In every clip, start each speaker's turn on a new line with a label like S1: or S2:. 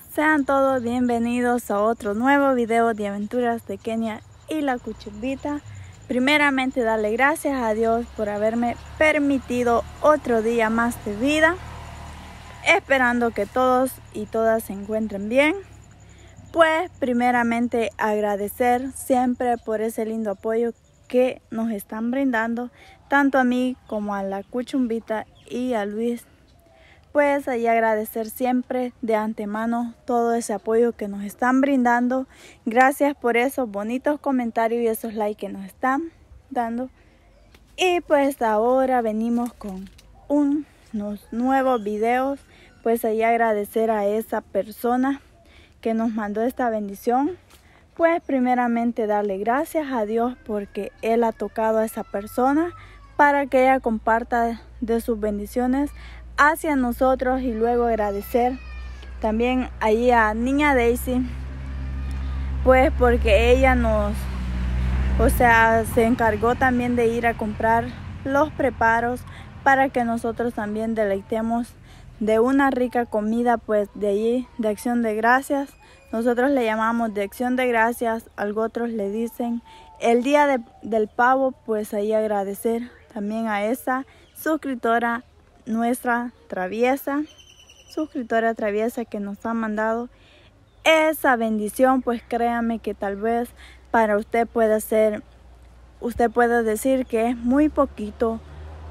S1: Sean todos bienvenidos a otro nuevo video de aventuras de Kenia y la Cuchumbita. Primeramente darle gracias a Dios por haberme permitido otro día más de vida. Esperando que todos y todas se encuentren bien. Pues primeramente agradecer siempre por ese lindo apoyo que nos están brindando, tanto a mí como a la Cuchumbita y a Luis. Pues ahí agradecer siempre de antemano todo ese apoyo que nos están brindando. Gracias por esos bonitos comentarios y esos likes que nos están dando. Y pues ahora venimos con unos nuevos videos. Pues ahí agradecer a esa persona que nos mandó esta bendición. Pues primeramente darle gracias a Dios porque Él ha tocado a esa persona para que ella comparta de sus bendiciones hacia nosotros, y luego agradecer también ahí a Niña Daisy, pues porque ella se encargó también de ir a comprar los preparos para que nosotros también deleitemos de una rica comida, pues de allí de Acción de Gracias. Nosotros le llamamos de Acción de Gracias, algo otros le dicen el día del pavo. Pues ahí agradecer también a esa suscriptora, nuestra suscriptora traviesa, que nos ha mandado esa bendición. Pues créame que tal vez para usted puede decir que es muy poquito,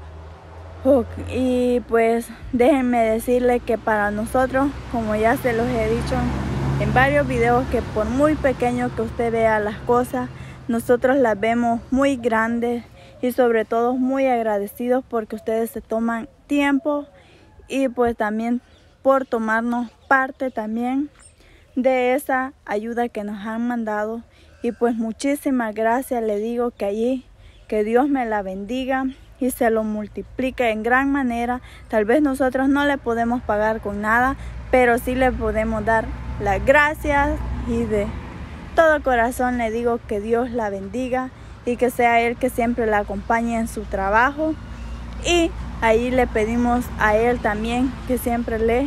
S1: y pues déjenme decirle que para nosotros, como ya se los he dicho en varios videos, que por muy pequeño que usted vea las cosas, nosotros las vemos muy grandes, y sobre todo muy agradecidos porque ustedes se toman tiempo y pues también por tomarnos parte también de esa ayuda que nos han mandado. Y pues muchísimas gracias, le digo que allí, que Dios me la bendiga y se lo multiplique en gran manera. Tal vez nosotros no le podemos pagar con nada, pero sí le podemos dar las gracias, y de todo corazón le digo que Dios la bendiga y que sea Él que siempre la acompañe en su trabajo. Y ahí le pedimos a Él también que siempre le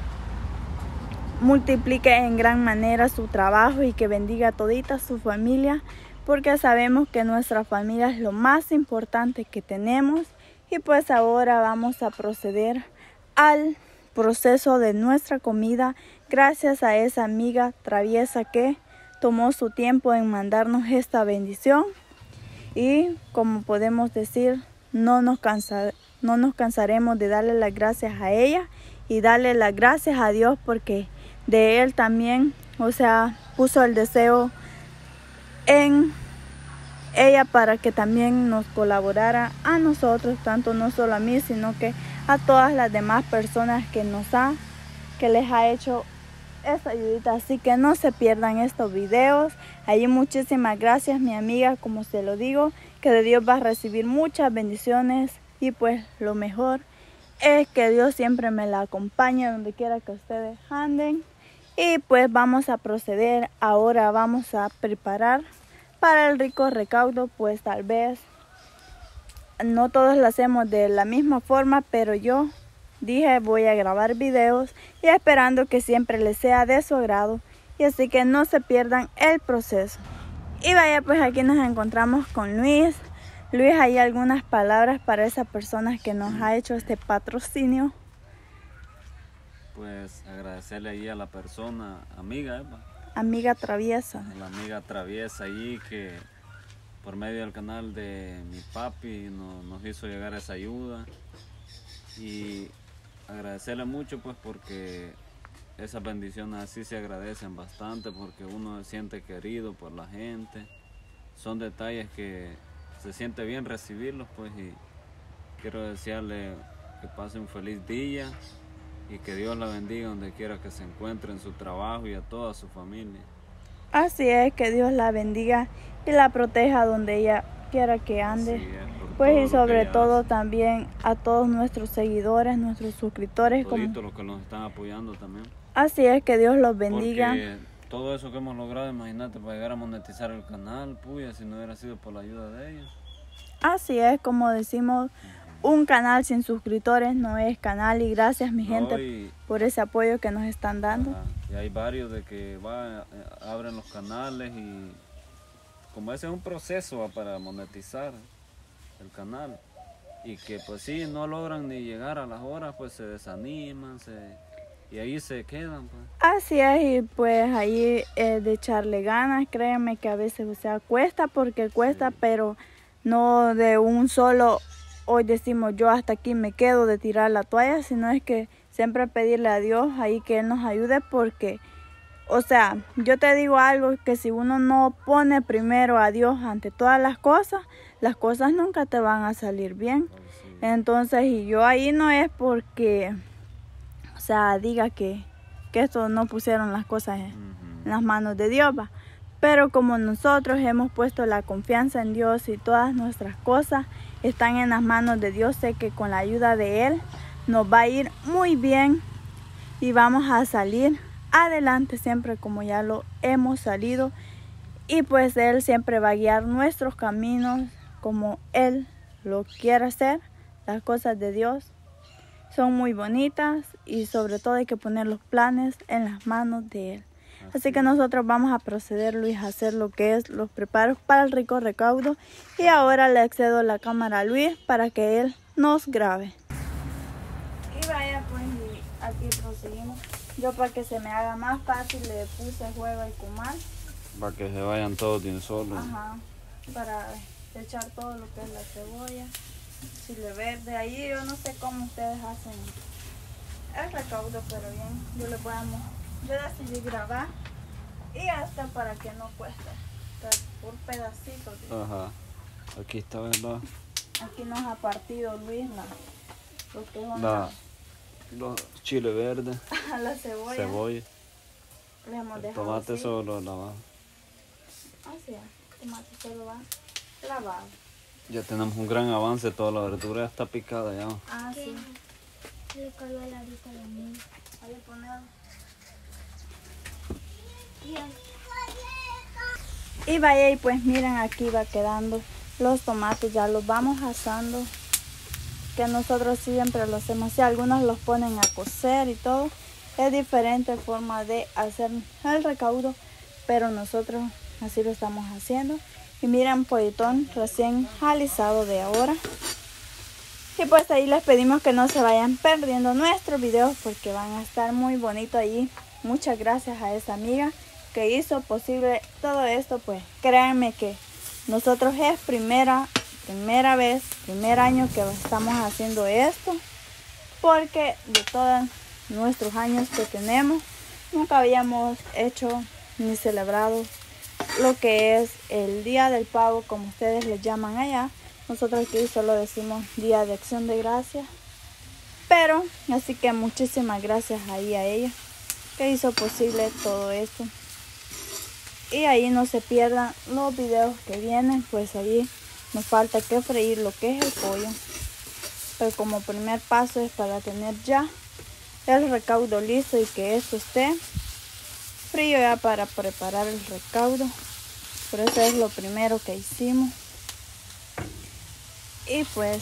S1: multiplique en gran manera su trabajo y que bendiga a todita su familia, porque sabemos que nuestra familia es lo más importante que tenemos. Y pues ahora vamos a proceder al proceso de nuestra comida, gracias a esa amiga traviesa que tomó su tiempo en mandarnos esta bendición. Y como podemos decir, no nos cansaremos de darle las gracias a ella y darle las gracias a Dios, porque de Él también, puso el deseo en ella para que también nos colaborara a nosotros, tanto no solo a mí, sino que a todas las demás personas que les ha hecho esta ayudita. Así que no se pierdan estos videos. Allí muchísimas gracias, mi amiga, como se lo digo, que de Dios va a recibir muchas bendiciones. Y pues lo mejor es que Dios siempre me la acompañe donde quiera que ustedes anden. Y pues vamos a proceder. Ahora vamos a preparar para el rico recaudo. Pues tal vez no todos lo hacemos de la misma forma, pero yo dije voy a grabar videos y esperando que siempre les sea de su agrado, y así que no se pierdan el proceso. Y vaya, pues aquí nos encontramos con Luis. Luis, ¿hay algunas palabras para esa persona que nos ha hecho este patrocinio?
S2: Pues agradecerle ahí a la persona, amiga
S1: traviesa.
S2: la amiga traviesa ahí, que por medio del canal de mi papi nos hizo llegar esa ayuda. Y agradecerle mucho, pues, porque esas bendiciones así se agradecen bastante, porque uno se siente querido por la gente. Son detalles que se siente bien recibirlos, pues, y quiero desearle que pase un feliz día y que Dios la bendiga donde quiera que se encuentre en su trabajo, y a toda su familia.
S1: Así es, que Dios la bendiga y la proteja donde ella quiera que ande. Pues y sobre todo también a todos nuestros seguidores, nuestros suscriptores,
S2: como los que nos están apoyando también.
S1: Así es, que Dios los bendiga.
S2: Porque todo eso que hemos logrado, imagínate, para llegar a monetizar el canal, puya, si no hubiera sido por la ayuda de ellos.
S1: Así es, como decimos, un canal sin suscriptores no es canal. Y gracias, mi gente, por ese apoyo que nos están dando.
S2: Y hay varios de que abren los canales y como ese es un proceso para monetizar el canal y que pues sí, no logran ni llegar a las horas, pues se desaniman y ahí se quedan. Pues.
S1: Así es, y pues ahí de echarle ganas, créanme que a veces, o sea, cuesta porque cuesta, sí. Pero no de un solo, hoy decimos yo hasta aquí me quedo de tirar la toalla, sino es que siempre pedirle a Dios ahí que Él nos ayude porque, o sea, yo te digo algo, que si uno no pone primero a Dios ante todas las cosas nunca te van a salir bien. Sí. Entonces, y yo ahí no es porque, o sea, diga que esto no pusieron las cosas en las manos de Dios, va. Pero como nosotros hemos puesto la confianza en Dios y todas nuestras cosas están en las manos de Dios, sé que con la ayuda de Él nos va a ir muy bien y vamos a salir adelante siempre como ya lo hemos salido. Y pues Él siempre va a guiar nuestros caminos como Él lo quiere hacer. Las cosas de Dios son muy bonitas y sobre todo hay que poner los planes en las manos de Él. Así que nosotros vamos a proceder, Luis, a hacer lo que es los preparos para el rico recaudo. Y ahora le cedo la cámara a Luis para que él nos grabe. Y vaya, pues, y aquí proseguimos. Yo para que se me haga más fácil le puse huevo y comal.
S2: Para que se vayan todos de un solo.
S1: Ajá, para echar todo lo que es la cebolla, chile verde. Ahí yo no sé cómo ustedes hacen el recaudo, pero bien, yo decidí grabar y hasta para que no cueste, por pedacitos.
S2: Ajá, aquí está, ¿verdad?
S1: Aquí nos ha partido Luis lo que son
S2: los chile verde,
S1: la cebolla. Le hemos dejado
S2: tomate
S1: así.
S2: Solo lavado.
S1: Así es, tomate solo va lavado.
S2: Ya tenemos un gran avance, toda la verdura ya está picada ya.
S1: Ah, sí.
S3: Le cayó la arita de mí.
S1: Ahí ponemos. Y vaya, y pues miren, aquí va quedando los tomates, ya los vamos asando, que nosotros siempre lo hacemos así, algunos los ponen a cocer y todo, es diferente forma de hacer el recaudo, pero nosotros así lo estamos haciendo. Y miren, pollitón recién alisado de ahora. Y pues ahí les pedimos que no se vayan perdiendo nuestros videos porque van a estar muy bonitos allí. Muchas gracias a esa amiga que hizo posible todo esto. Pues créanme que nosotros es primera vez, primer año que estamos haciendo esto. Porque de todos nuestros años que tenemos, nunca habíamos hecho ni celebrado lo que es el Día del Pavo, como ustedes le llaman allá. Nosotros aquí solo decimos Día de Acción de Gracias. Pero, así que muchísimas gracias ahí a ella que hizo posible todo esto. Y ahí no se pierdan los videos que vienen, pues ahí nos falta que freír lo que es el pollo. Pero como primer paso es para tener ya el recaudo listo y que esto esté frío ya para preparar el recaudo. Por eso es lo primero que hicimos. Y pues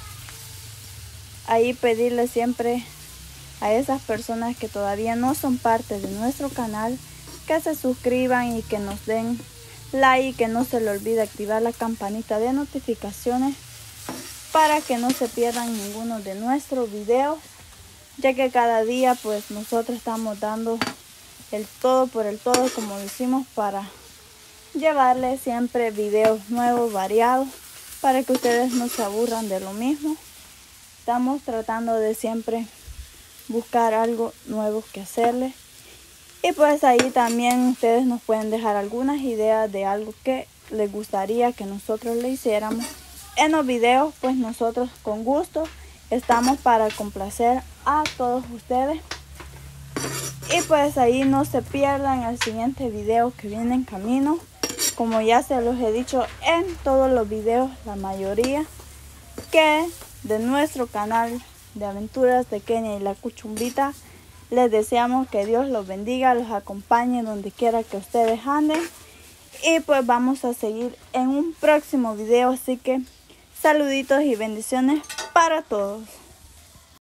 S1: ahí pedirle siempre a esas personas que todavía no son parte de nuestro canal que se suscriban y que nos den like, que no se le olvide activar la campanita de notificaciones para que no se pierdan ninguno de nuestros videos, ya que cada día pues nosotros estamos dando el todo por el todo, como decimos, para llevarles siempre videos nuevos, variados, para que ustedes no se aburran de lo mismo. Estamos tratando de siempre buscar algo nuevo que hacerles. Y pues ahí también ustedes nos pueden dejar algunas ideas de algo que les gustaría que nosotros le hiciéramos en los videos. Pues nosotros con gusto estamos para complacer a todos ustedes. Y pues ahí no se pierdan el siguiente video que viene en camino. Como ya se los he dicho en todos los videos, la mayoría, que de nuestro canal de aventuras de Kenia y la Cuchumbita, les deseamos que Dios los bendiga, los acompañe donde quiera que ustedes anden. Y pues vamos a seguir en un próximo video, así que saluditos y bendiciones para todos.